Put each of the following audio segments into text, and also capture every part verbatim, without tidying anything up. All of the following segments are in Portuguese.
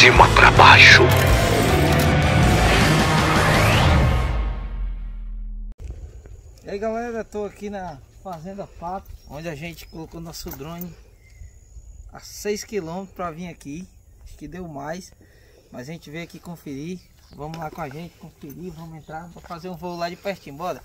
cima pra baixo. E aí galera, tô aqui na Fazenda Pato, onde a gente colocou nosso drone a seis quilômetros para vir aqui. Acho que deu mais, mas a gente veio aqui conferir. Vamos lá com a gente conferir, vamos entrar para fazer um voo lá de pertinho, bora.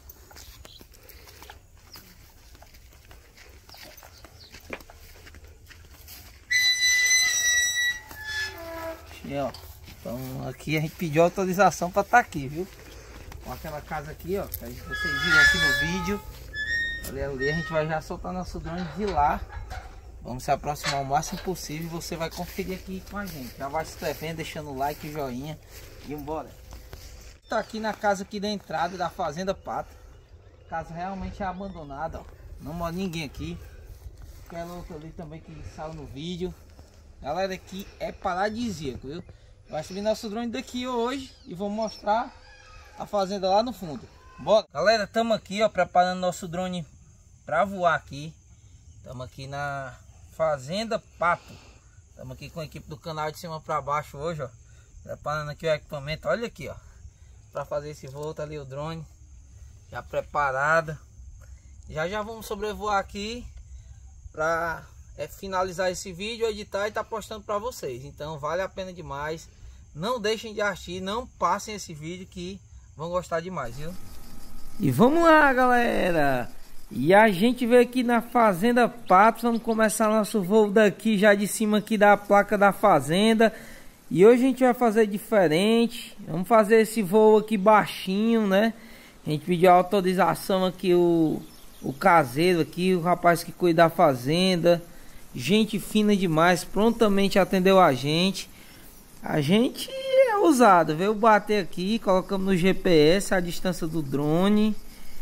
E ó, então aqui a gente pediu autorização para estar aqui, viu? Com aquela casa aqui, ó, que vocês viram aqui no vídeo. Ali, ali a gente vai já soltar nosso drone de lá. Vamos se aproximar o máximo possível e você vai conferir aqui com a gente. Já vai se inscrevendo, deixando o like, joinha e embora. Tá aqui na casa aqui da entrada da Fazenda Pato. Casa realmente é abandonada, ó. Não mora ninguém aqui. Aquela outra ali também que saiu no vídeo. Galera, aqui é paradisíaco, viu? Vai subir nosso drone daqui hoje e vou mostrar a fazenda lá no fundo. Bora! Galera, estamos aqui, ó, preparando nosso drone para voar aqui. Estamos aqui na Fazenda Pato. Estamos aqui com a equipe do canal de cima para baixo hoje, ó. Preparando aqui o equipamento, olha aqui, ó. Para fazer esse voo, tá ali o drone. Já preparado. Já já vamos sobrevoar aqui para é, finalizar esse vídeo, editar e tá postando para vocês. Então vale a pena demais. Não deixem de assistir, não passem esse vídeo que vão gostar demais, viu? E vamos lá, galera! E a gente veio aqui na Fazenda Pato. Vamos começar nosso voo daqui, já de cima aqui da placa da fazenda. E hoje a gente vai fazer diferente. Vamos fazer esse voo aqui baixinho, né? A gente pediu autorização aqui, o, o caseiro aqui, o rapaz que cuida da fazenda. Gente fina demais, prontamente atendeu a gente. A gente é ousado, veio bater aqui, colocamos no G P S a distância do drone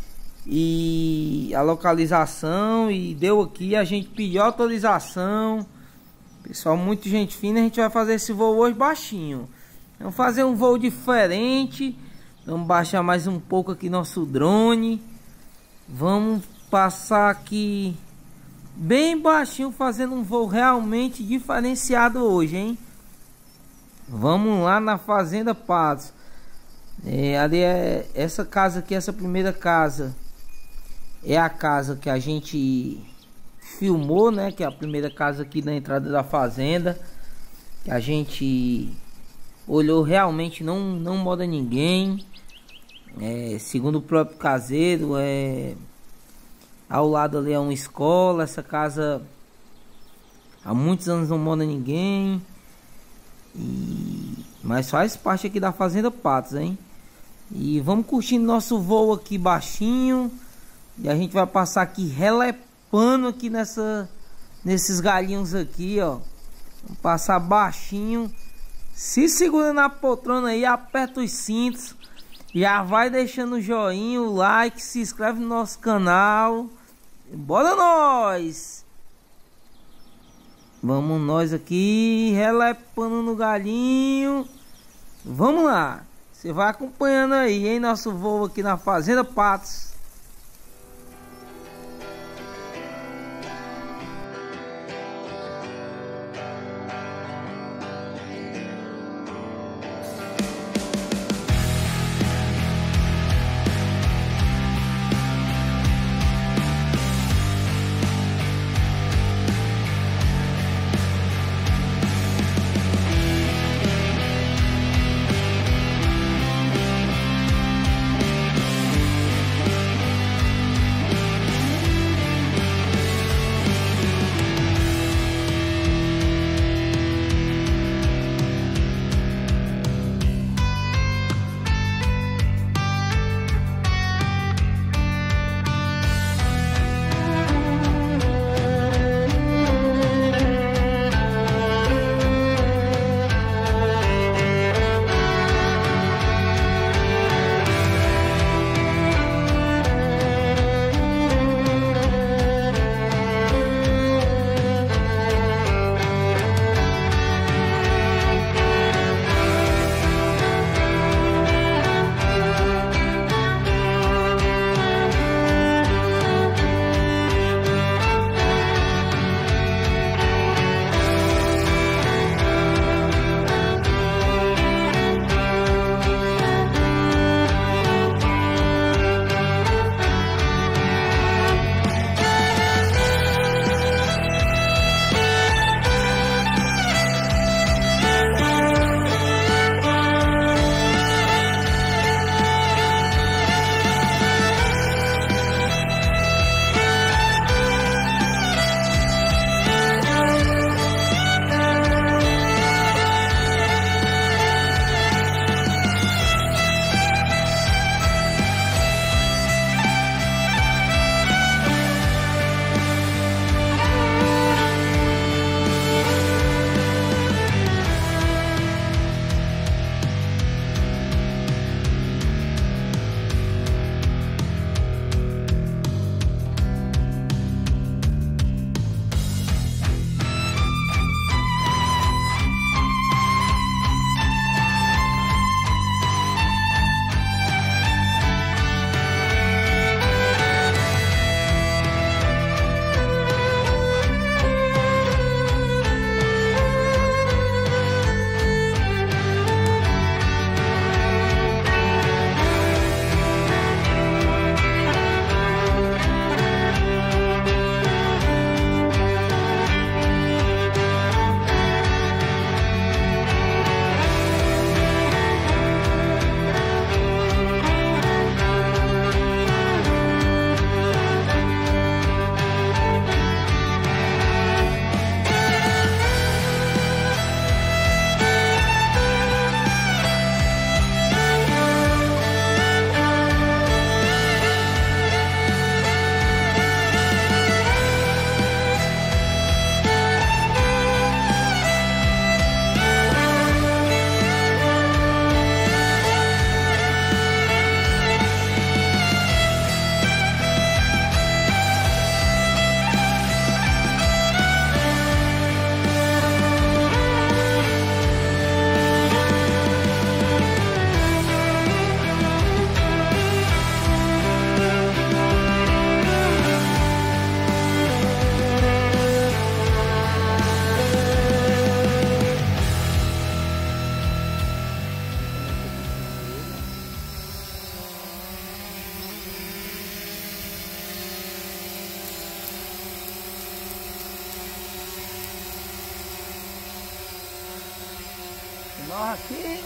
e a localização e deu aqui. A gente pediu autorização. Pessoal, muito gente fina. A gente vai fazer esse voo hoje baixinho. Vamos fazer um voo diferente. Vamos baixar mais um pouco aqui nosso drone. Vamos passar aqui bem baixinho, fazendo um voo realmente diferenciado hoje, hein? Vamos lá na Fazenda Patos. É, ali é essa casa aqui, essa primeira casa é a casa que a gente filmou, né? Que é a primeira casa aqui na entrada da fazenda. Que a gente olhou, realmente não não mora ninguém. É, segundo o próprio caseiro, é ao lado ali é uma escola. Essa casa há muitos anos não mora ninguém. E... mas faz parte aqui da Fazenda Patos, hein? E vamos curtindo nosso voo aqui baixinho. E a gente vai passar aqui relepando aqui nessa, nesses galinhos aqui, ó. Vamos passar baixinho. Se segura na poltrona aí, aperta os cintos. Já vai deixando o joinha, o like, se inscreve no nosso canal. Bora nós! Vamos nós aqui, relepando no galinho. Vamos lá. Você vai acompanhando aí, hein? Nosso voo aqui na Fazenda Patos. Nós aqui.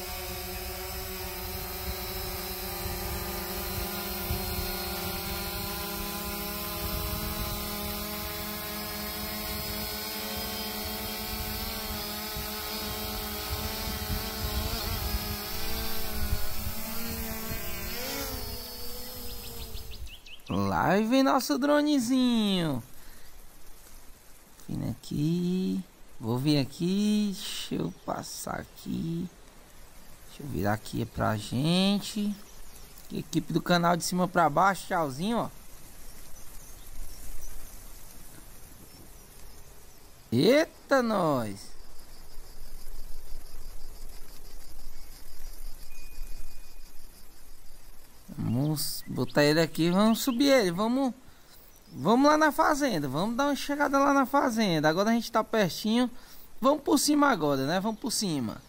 Lá vem nosso dronezinho. Vindo aqui. Vou vir aqui. Deixa eu passar aqui. Deixa eu virar aqui pra gente. Equipe do canal de cima pra baixo. Tchauzinho, ó. Eita, nós. Vamos botar ele aqui, vamos subir ele, vamos Vamos lá na fazenda, vamos dar uma chegada lá na fazenda. Agora a gente tá pertinho. Vamos por cima agora, né? Vamos por cima.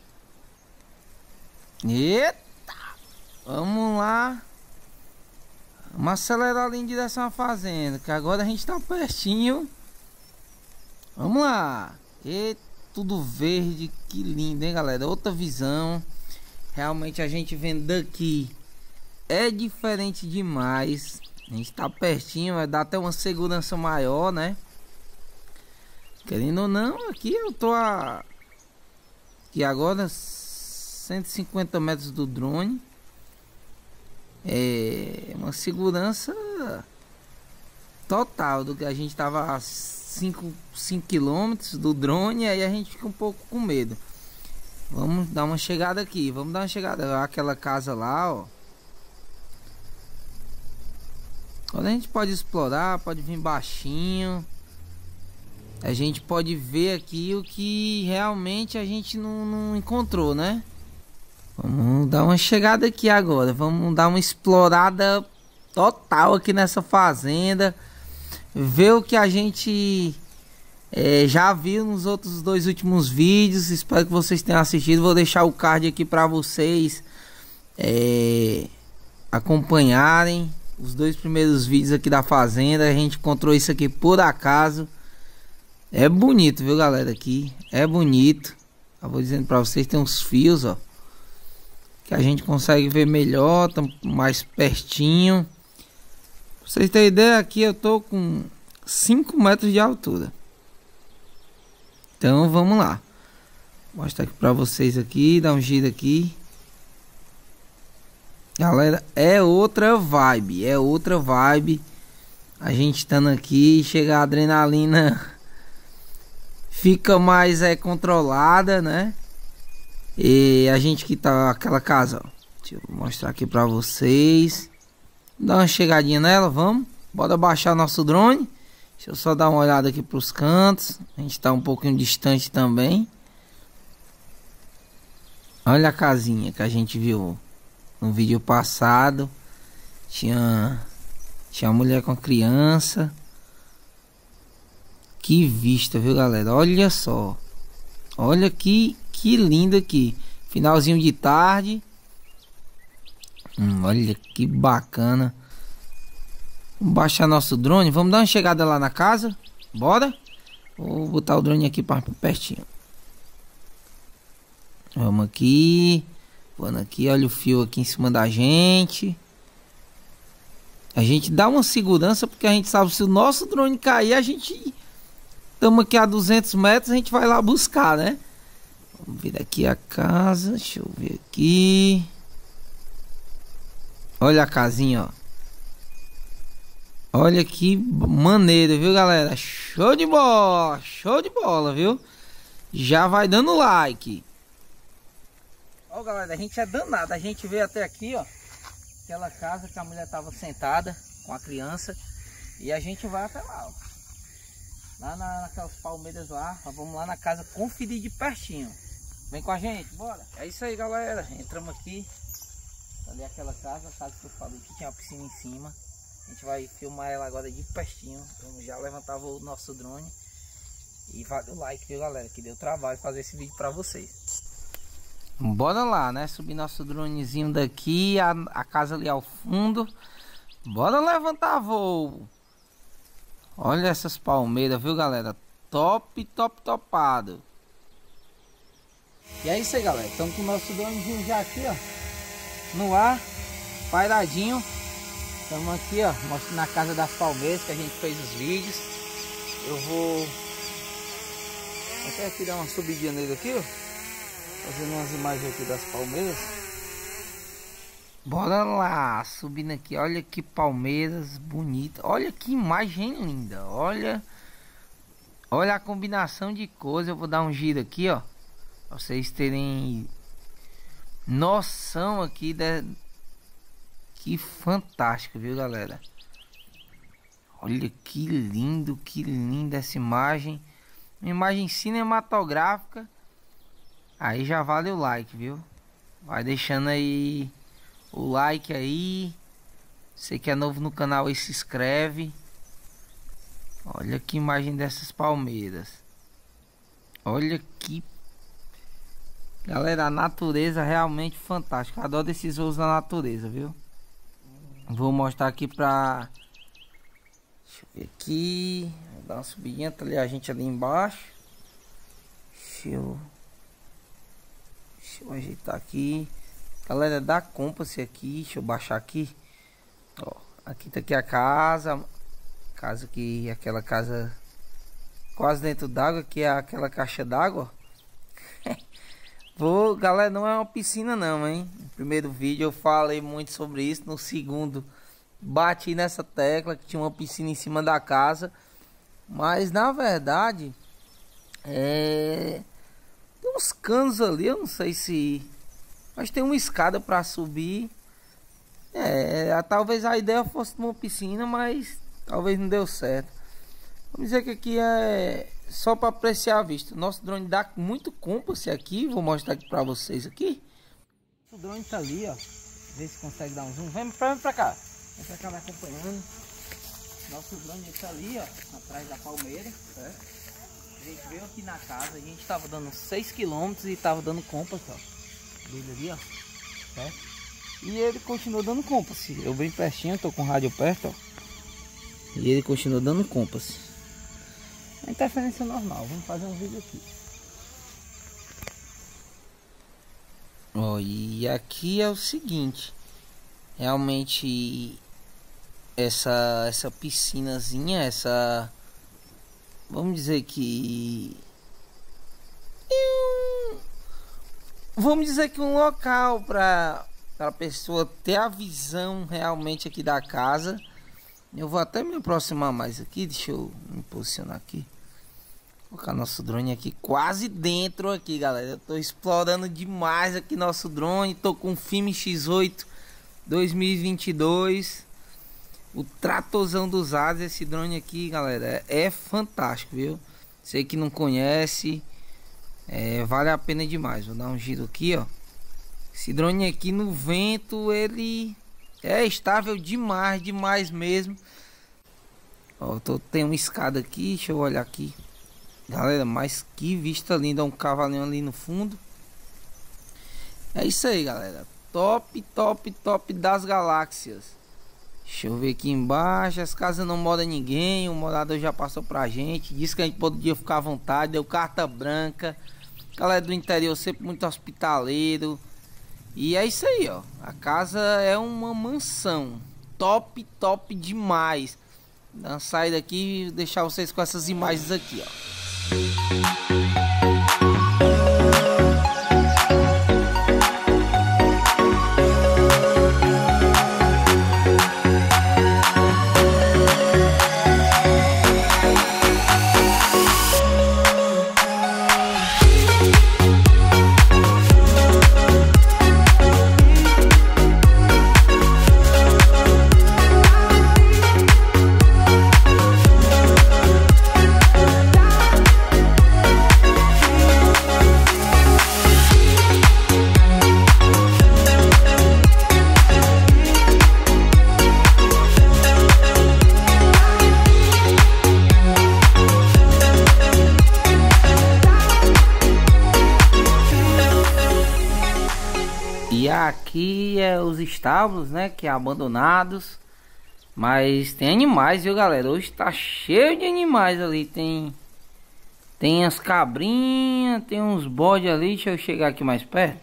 Eita! Vamos lá. Vamos acelerar ali em direção à fazenda, que agora a gente tá pertinho. Vamos lá. E tudo verde, que lindo, hein, galera? Outra visão. Realmente a gente vendo daqui é diferente demais. A gente tá pertinho, vai dar até uma segurança maior, né? Querendo ou não, aqui eu tô a... aqui agora cento e cinquenta metros do drone. É uma segurança total do que a gente tava a cinco quilômetros do drone. Aí a gente fica um pouco com medo. Vamos dar uma chegada aqui, vamos dar uma chegada. Aquela casa lá, ó. Agora a gente pode explorar, pode vir baixinho. A gente pode ver aqui o que realmente a gente não, não encontrou, né? Vamos dar uma chegada aqui agora. Vamos dar uma explorada total aqui nessa fazenda. Ver o que a gente é, já viu nos outros dois últimos vídeos. Espero que vocês tenham assistido. Vou deixar o card aqui para vocês é, acompanharem. Os dois primeiros vídeos aqui da fazenda. A gente encontrou isso aqui por acaso. É bonito, viu, galera? Aqui é bonito. Eu vou dizendo pra vocês, tem uns fios, ó, que a gente consegue ver melhor, tá mais pertinho. Pra vocês terem ideia, aqui eu tô com cinco metros de altura. Então vamos lá. Vou mostrar aqui pra vocês aqui, dar um giro aqui. Galera, é outra vibe, é outra vibe. A gente estando aqui, chega a adrenalina, fica mais é, controlada, né? E a gente que tá aquela casa, ó. Deixa eu mostrar aqui pra vocês. Dá uma chegadinha nela, vamos. Bora baixar nosso drone. Deixa eu só dar uma olhada aqui pros cantos. A gente tá um pouquinho distante também. Olha a casinha que a gente viu no vídeo passado. Tinha Tinha uma mulher com a criança. Que vista, viu, galera? Olha só. Olha que, que lindo aqui. Finalzinho de tarde. Hum, olha que bacana. Vamos baixar nosso drone. Vamos dar uma chegada lá na casa. Bora. Vou botar o drone aqui para pertinho. Vamos aqui. Vamos aqui. Olha o fio aqui em cima da gente. A gente dá uma segurança porque a gente sabe, se o nosso drone cair, a gente... Estamos aqui a duzentos metros, a gente vai lá buscar, né? Vamos ver aqui a casa. Deixa eu ver aqui. Olha a casinha, ó. Olha que maneiro, viu, galera? Show de bola, show de bola, viu? Já vai dando like. Ó, galera, a gente é danado. A gente veio até aqui, ó. Aquela casa que a mulher tava sentada com a criança. E a gente vai até lá, ó. Lá na, naquelas palmeiras lá. Vamos lá na casa conferir de pertinho. Vem com a gente, bora. É isso aí, galera. Entramos aqui. Ali aquela casa, a casa que eu falei que tinha uma piscina em cima. A gente vai filmar ela agora de pertinho. Vamos já levantar o nosso drone. E vale o like, viu, galera? Que deu trabalho fazer esse vídeo pra vocês. Bora lá, né? Subir nosso dronezinho daqui. A, a casa ali ao fundo. Bora levantar voo. Olha essas palmeiras, viu, galera? Top, top, topado. E é isso aí, galera. Estamos com o nosso dronezinho já aqui, ó, no ar, pairadinho. Estamos aqui, ó, mostrando na Casa das Palmeiras que a gente fez os vídeos. Eu vou até aqui dar uma subidinha nele aqui, ó, fazendo umas imagens aqui das palmeiras. Bora lá, subindo aqui. Olha que palmeiras bonita. Olha que imagem linda. Olha, olha a combinação de cores. Eu vou dar um giro aqui, ó, pra vocês terem noção aqui da... Que fantástico, viu, galera? Olha que lindo, que linda essa imagem. Uma imagem cinematográfica. Aí já vale o like, viu? Vai deixando aí o like aí. Você que é novo no canal aí, se inscreve. Olha que imagem dessas palmeiras. Olha que... Galera, a natureza realmente fantástica. Adoro esses voos na natureza, viu? Vou mostrar aqui pra... Deixa eu ver aqui. Vou dar uma subidinha, tá ali a gente ali embaixo. Deixa eu... Deixa eu ajeitar aqui. Galera, dá Compass aqui. Deixa eu baixar aqui. Ó, aqui tá aqui a casa. Casa que... Aquela casa... Quase dentro d'água. Que é aquela caixa d'água. Vou, galera, não é uma piscina não, hein? No primeiro vídeo eu falei muito sobre isso. No segundo, bati nessa tecla que tinha uma piscina em cima da casa. Mas na verdade, é... tem uns canos ali, eu não sei se... Mas tem uma escada para subir. É, talvez a ideia fosse uma piscina, mas talvez não deu certo. Vamos dizer que aqui é... Só para apreciar a vista. Nosso drone dá muito compass aqui. Vou mostrar aqui para vocês aqui. O drone tá ali, ó. Vê se consegue dar um zoom. Vem pra, vem pra cá. Vem pra cá me acompanhando. Nosso drone tá ali, ó, atrás da palmeira, certo? A gente veio aqui na casa. A gente tava dando seis quilômetros e tava dando compass, ó. Dele ali, ó. Certo? E ele continuou dando compass. Eu bem pertinho, tô com o rádio perto, ó. E ele continuou dando compass. A interferência normal, vamos fazer um vídeo aqui. Ó, oh, e aqui é o seguinte, realmente essa essa piscinazinha, essa, vamos dizer que vamos dizer que um local para a pessoa ter a visão realmente aqui da casa. Eu vou até me aproximar mais aqui, deixa eu me posicionar aqui. Colocar nosso drone aqui quase dentro aqui, galera. Eu tô explorando demais aqui nosso drone. Tô com o Filme X oito dois mil e vinte e dois. O tratorzão dos ares. Esse drone aqui, galera, é, é fantástico, viu? Você que não conhece, é, vale a pena demais. Vou dar um giro aqui, ó. Esse drone aqui no vento, ele... é estável demais, demais mesmo. Ó, tô, tem uma escada aqui, deixa eu olhar aqui. Galera, mas que vista linda, um cavalinho ali no fundo. É isso aí, galera. Top, top, top das galáxias. Deixa eu ver aqui embaixo. As casas não mora ninguém. O morador já passou pra gente. Disse que a gente podia ficar à vontade. Deu carta branca. Galera do interior sempre muito hospitaleiro. E é isso aí, ó. A casa é uma mansão. Top, top demais. Dá uma saída aqui e deixar vocês com essas imagens aqui, ó. E aqui é os estábulos, né, que é abandonados. Mas tem animais, viu, galera? Hoje tá cheio de animais ali. Tem Tem as cabrinhas, tem uns bodes ali. Deixa eu chegar aqui mais perto.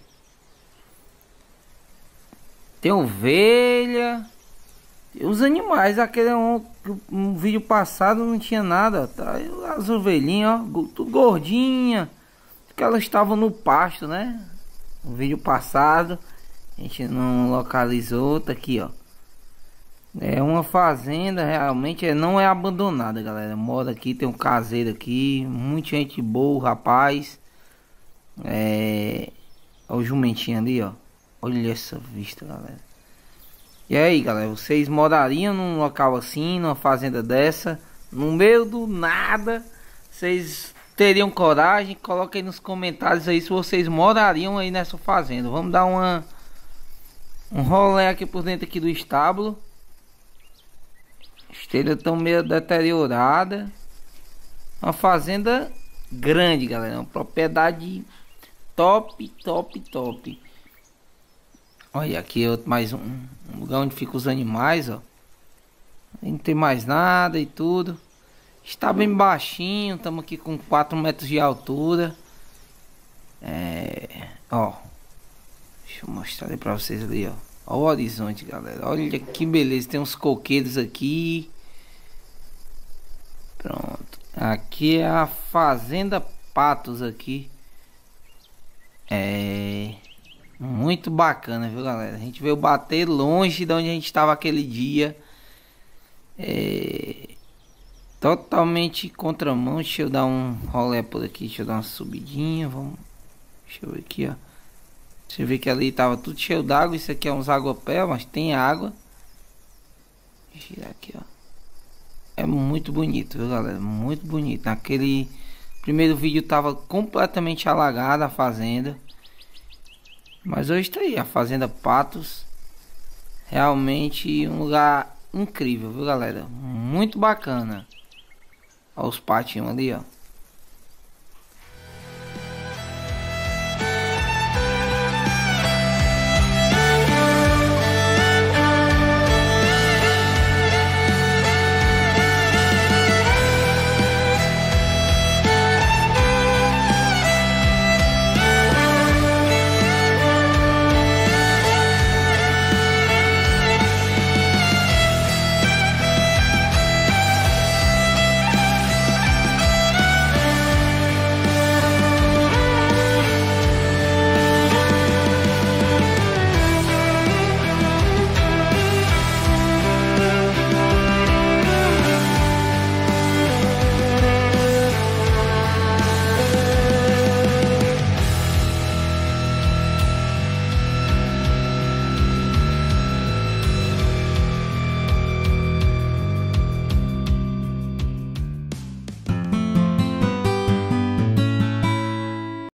Tem ovelha. Tem os animais. Aquele é um, um vídeo passado não tinha nada. Tá? As ovelhinhas, ó, tudo gordinha. Porque elas estavam no pasto, né? No vídeo passado. A gente não localizou. Tá aqui, ó. É uma fazenda, realmente é, não é abandonada, galera. Mora aqui, tem um caseiro aqui. Muita gente boa, rapaz. É... Olha o jumentinho ali, ó. Olha essa vista, galera. E aí, galera, vocês morariam num local assim, numa fazenda dessa? No meio do nada? Vocês teriam coragem? Coloquem aí nos comentários aí se vocês morariam aí nessa fazenda. Vamos dar uma... um rolê aqui por dentro aqui do estábulo. Esteira tão meio deteriorada. Uma fazenda grande, galera. Uma propriedade top, top, top. Olha aqui outro, mais um, um lugar onde ficam os animais, ó. Não tem mais nada e tudo. Está bem baixinho. Estamos aqui com quatro metros de altura. É, ó. Deixa eu mostrar aí pra vocês ali, ó. Olha o horizonte, galera. Olha que beleza. Tem uns coqueiros aqui. Pronto. Aqui é a Fazenda Patos aqui. É... Muito bacana, viu, galera? A gente veio bater longe de onde a gente estava aquele dia. É... Totalmente contramão. Deixa eu dar um rolê por aqui. Deixa eu dar uma subidinha. Vamos... Deixa eu ver aqui, ó. Você vê que ali tava tudo cheio d'água. Isso aqui é uns água-pé, mas tem água. Deixa eu tirar aqui, ó. É muito bonito, viu, galera? Muito bonito. Naquele primeiro vídeo tava completamente alagada a fazenda. Mas hoje tá aí, a Fazenda Patos. Realmente um lugar incrível, viu, galera? Muito bacana. Olha os patinhos ali, ó.